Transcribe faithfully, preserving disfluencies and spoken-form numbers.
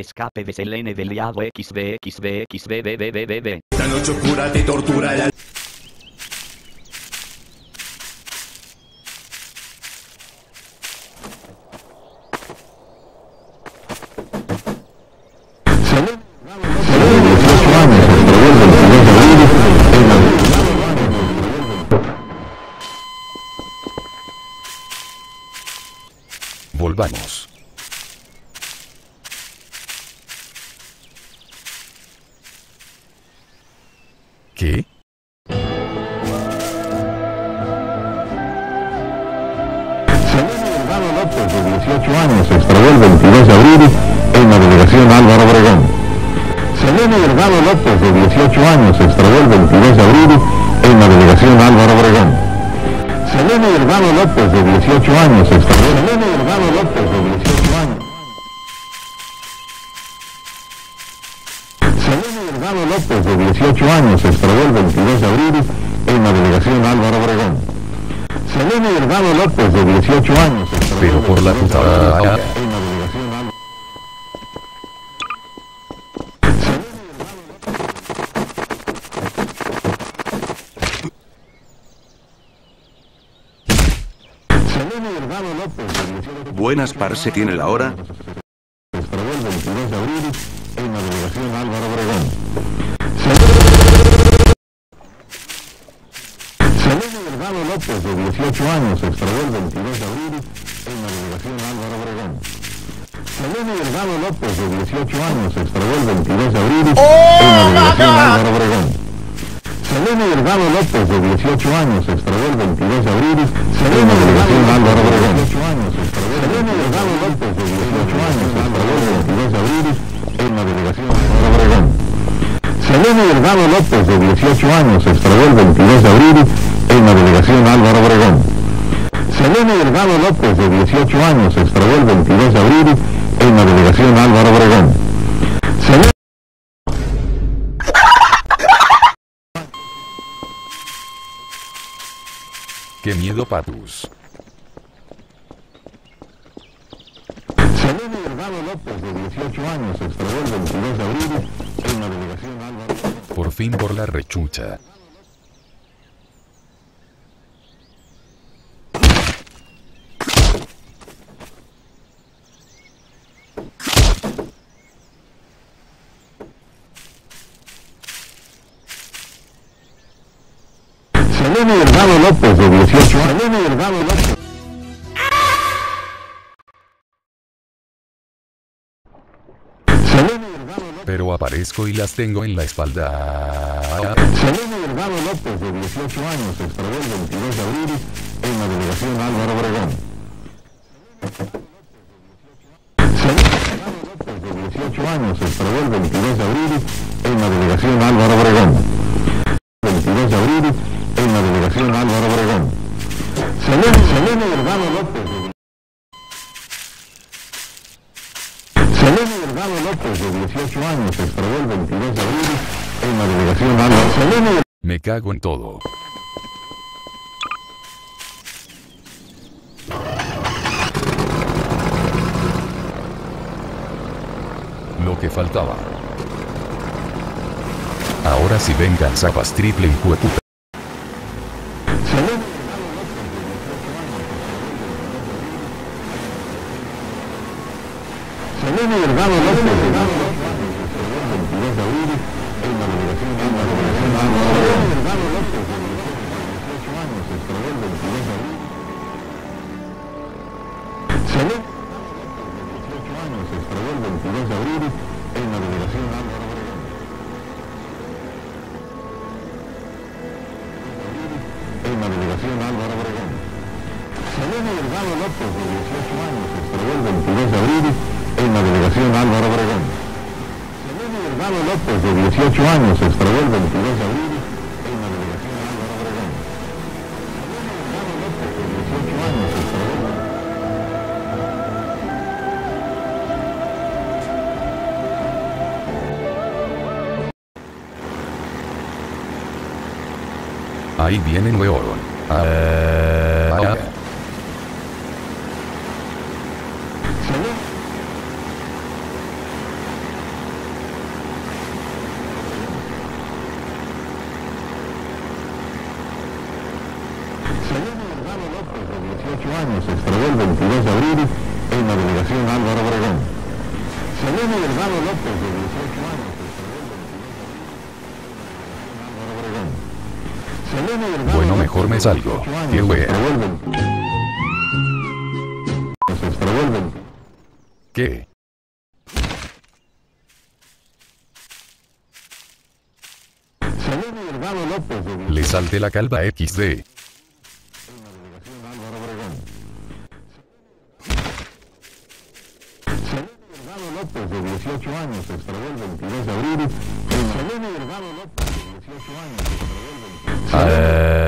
escape de Selene del Liado X B X B X B B B B B B. La noche oscura te torturará. Volvamos. ¿Qué? Selene Delgado López, de dieciocho años, se extravió el veintidós de abril en la delegación Álvaro Obregón. Selene Delgado López, de dieciocho años, se extravió el veintidós de abril en la delegación Álvaro Obregón. Selene Delgado López, de dieciocho años, se extravió. Selene Delgado López, de dieciocho años. Selene Delgado López, de dieciocho años, se extravió el veintidós de abril en la delegación Álvaro Obregón. Selene Delgado López, de dieciocho años, se extravió. Pero por la puta. En la delegación Álvaro. Selene Delgado López, de dieciocho. Buenas, parce, tiene la hora. Se extravió el veintidós de abril en la delegación Álvaro Obregón. Selene Delgado López, de dieciocho años, se extravió el veintidós de abril en la delegación Álvaro Obregón. Selene Delgado López, de dieciocho años, se extravió el veintidós de abril en la delegación Álvaro Obregón. Selene Delgado López, de dieciocho años, se extravió el veintidós de abril en la delegación Álvaro Obregón. Selene Delgado López, de dieciocho años, se extravió el veintidós de abril en la delegación Álvaro Obregón. Selene Delgado López, de dieciocho años, se extravió el veintidós de abril en la delegación Álvaro Obregón. Selene Delgado López, de dieciocho años, se extravió el veintidós de abril en la delegación Álvaro Obregón. Selene ¡Qué miedo, Patus! Selene Delgado López, de dieciocho años, se extravió el veintidós de abril en la delegación Álvaro Obregón. Por fin por la rechucha. Selene Delgado López, de dieciocho años. Selene Delgado López. Selene Delgado López. Pero aparezco y las tengo en la espalda. Selene Delgado López, de dieciocho años, se extravió el veintidós de abril en la delegación Álvaro Obregón. Selene Delgado López, de dieciocho años, se extravió el veintidós de abril en la delegación Álvaro Obregón. veintidós de abril en la delegación Álvaro Obregón. Selene, Selene Delgado López. de- Selene Delgado López, de dieciocho años, se extravió el veintidós de abril en la delegación Álvaro. Selene Me cago en todo. Lo que faltaba. Ahora sí vengan zapas triple en jueputa. Selene Selene Delgado López, de veintidós de abril en la delegación Álvaro Obregón. Selene Delgado López, de dieciocho años, se extravió el veintidós de abril. Selene de dieciocho años, se extravió el veintidós de abril en la delegación Álvaro Obregón. En la delegación Álvaro Obregón. Selene Delgado López, de dieciocho años, se extravió el veintidós de abril en la delegación Álvaro Obregón. Selene Delgado López, de dieciocho años, se extravió el veintidós de abril en la delegación Álvaro Obregón. Selene Delgado López, de dieciocho años, se extravió. Ahí vienen weón. Ah, ah. Selene Selene Delgado López, de dieciocho años, se extravió el veintidós de abril en la delegación Álvaro Obregón. Selene Delgado López, de dieciocho años, se extravió el veintidós de abril en la delegación Álvaro Obregón. Selene Delgado Bueno, López, mejor me de salgo. dieciocho años, Qué se wea. extravió el veinte- se extravió el veinte- ¿Qué? Selene Delgado López, de Le salté la calva equis de. en la delegación Álvaro Obregón. Selene Delgado López, de dieciocho años, se extravió el veintidós de abril. Selene Delgado López, de dieciocho años, se extravió el veintidós de abril.